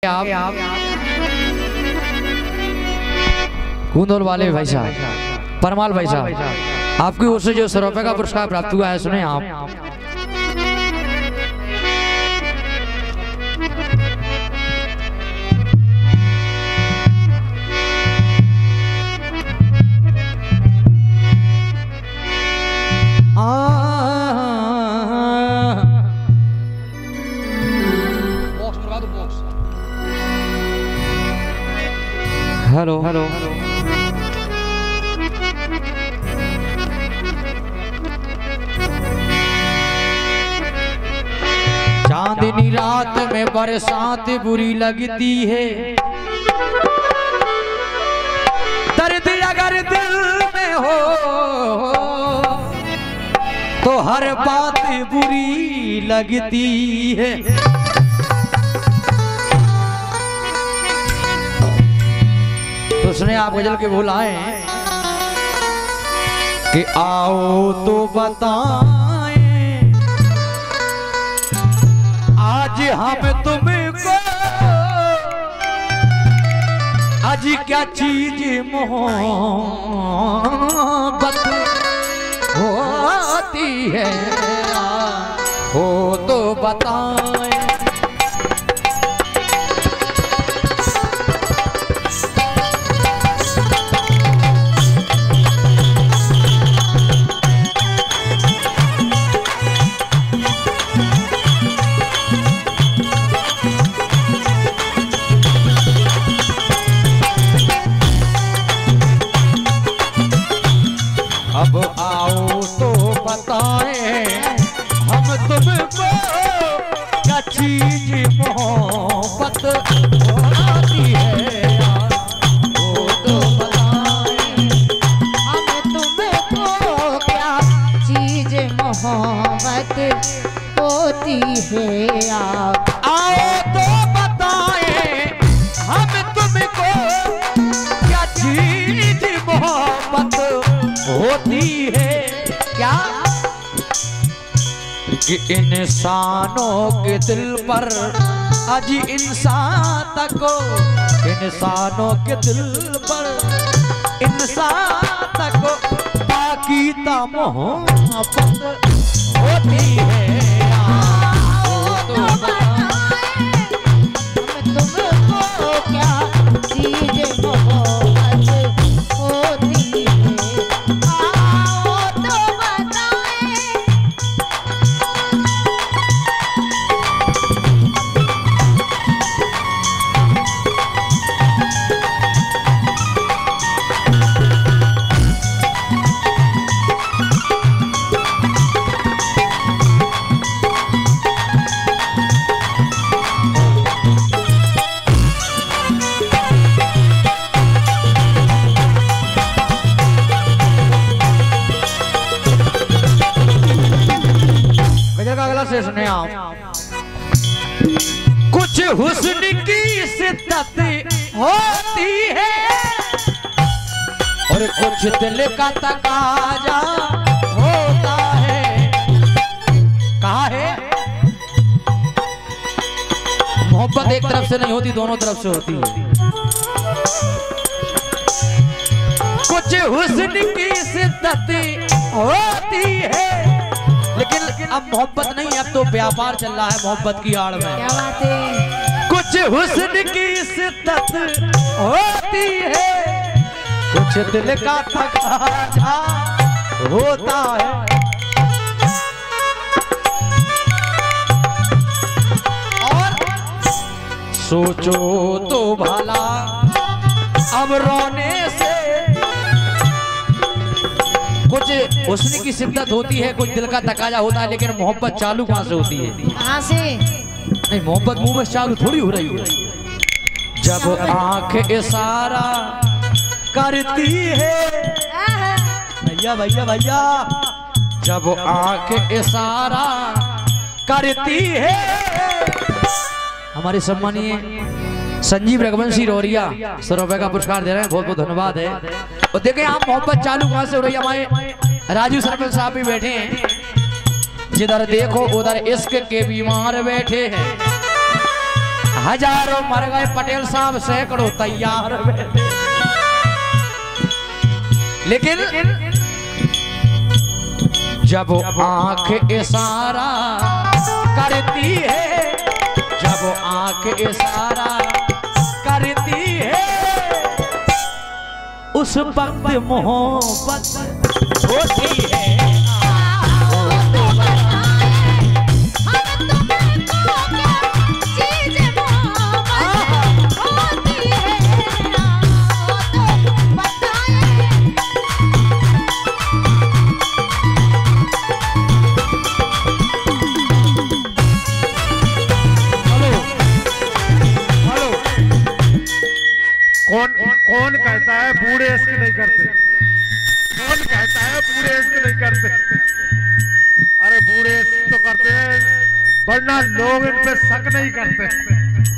आप कुंदोल वाले भाई साहब, परमाल भाई साहब, आपकी ओर से जो 100 रुपए का पुरस्कार प्राप्त हुआ है, सुने आप। हेलो हेलो चांदनी रात में बरसात बुरी लगती है, दर्द अगर दिल में हो तो हर बात बुरी लगती है। तो उसने आप गजल के बुलाए कि आओ तो बताएं आज हम तुमको, आज क्या चीज मोहब्बत होती है, हो तो बताएं। अब आओ तो बताएं हम तुमको क्या चीज मोहब्बत होती है, वो तो बताएं हम तुमको क्या चीज मोहब्बत होती है। आओ तो बताएं हम तुमको क्या चीज मोहब्बत होती है। क्या कि इंसानों के दिल पर आज इंसान तक, इंसानों के दिल पर इंसान तक बाकी ता मोहब्बत होती है। तो हम तुमको क्या चीज मोहब्बत होती है। सुने आप, कुछ हुस्न की शिद्दत होती है और कुछ दिल का तकाजा होता है। कहा है मोहब्बत एक तरफ से नहीं होती, दोनों तरफ से होती है। कुछ हुस्न की शिद्दत होती है, लेकिन अब मोहब्बत नहीं, अब तो व्यापार चल रहा है मोहब्बत की आड़ में। क्या बात है। कुछ हुस्न की शिद्दत होती है, कुछ दिल का तकाजा होता है। और सोचो तो भला अब रोने से, कुछ हुस्न की शिद्दत होती है, कुछ दिल का तकाजा होता है, लेकिन मोहब्बत चालू कहाँ से होती है? कहाँ से? नहीं, मोहब्बत मुंह में चालू थोड़ी हो रही है। जब आंख इशारा करती है, भैया भैया भैया, जब आंख इशारा करती है। हमारे सम्मानीय संजीव रघुवंशी रोरिया 100 रुपए का पुरस्कार दे रहे हैं, बहुत बहुत धन्यवाद है। और देखें आप मोहब्बत चालू कहाँ से हो रही है। हमारे राजू सरपंच साहब भी बैठे हैं, जिधर देखो उधर इश्क के बीमार बैठे हैं। हजारों मर गए पटेल साहब, सैकड़ों तैयार हुए थे। लेकिन जब आंख इशारा करती है, जब आंख इशारा करती है, उस वक्त मोहब्बत होती है। कौन कहता है बूढ़े इश्क नहीं करते? कौन कहता है बूढ़े इश्क नहीं करते? अरे बूढ़े इश्क तो करते हैं, वरना लोग इन पे शक नहीं करते।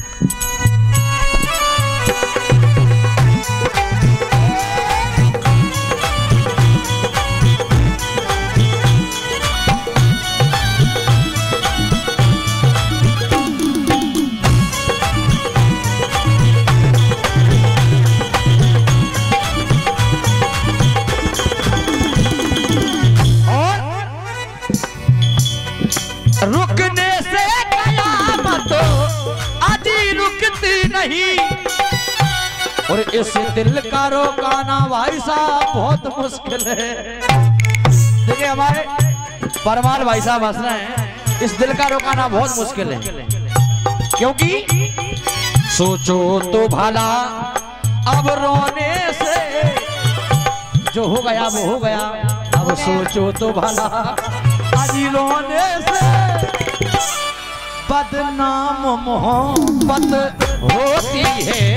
रुकने से कयामत आजी रुकती नहीं, और इस दिल का रोकाना भाई साहब बहुत मुश्किल है। देखिए हमारे परमार भाई साहब हंस रहे हैं, इस दिल का रोकाना बहुत मुश्किल है, क्योंकि सोचो तो भला अब रोने से जो हो गया वो हो गया, अब सोचो तो भला आजी रोने से बदनाम मोहब्बत होती है।